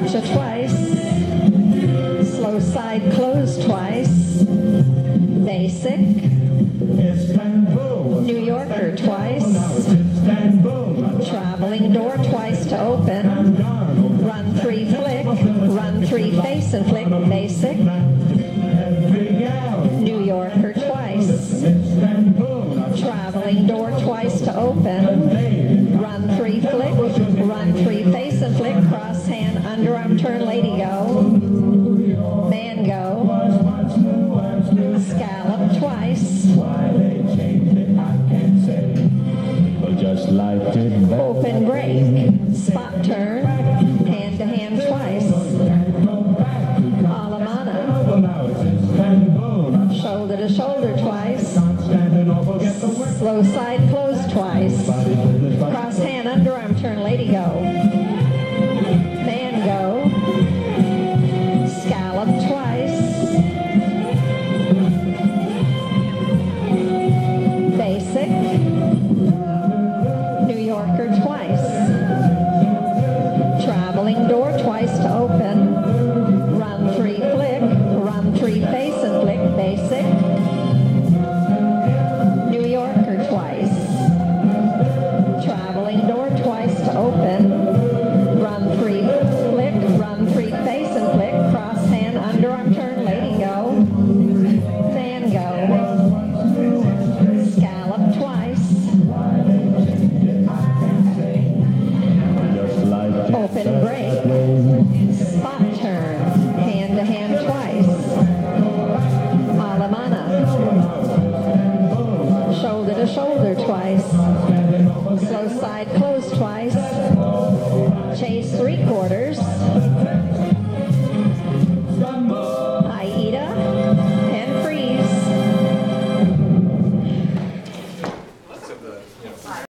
cha-cha twice, slow side close twice, basic, New Yorker twice, traveling door twice to open, run 3 flick, run 3 face and flick, basic, New Yorker twice, traveling door twice to open, run 3 flick, run 3 face and flick, cross hand, underarm turn, lady go, man go, scallop twice, Just like it. open break, spot turn, hand to hand twice, alemana, shoulder to shoulder twice, slow side close twice, cross hand underarm turn, lady go, man go, scallop twice, basic, New Yorker twice, traveling door twice to open, run 3 flick, run 3 face and flick, basic, New Yorker twice, traveling door twice to open, run 3 flick, run 3 face and flick, cross hand, underarm turn, lady go, man go, scallop twice, open break, spot turn, hand to hand twice, alemana, shoulder to shoulder twice, slow side close twice, chase 3/4,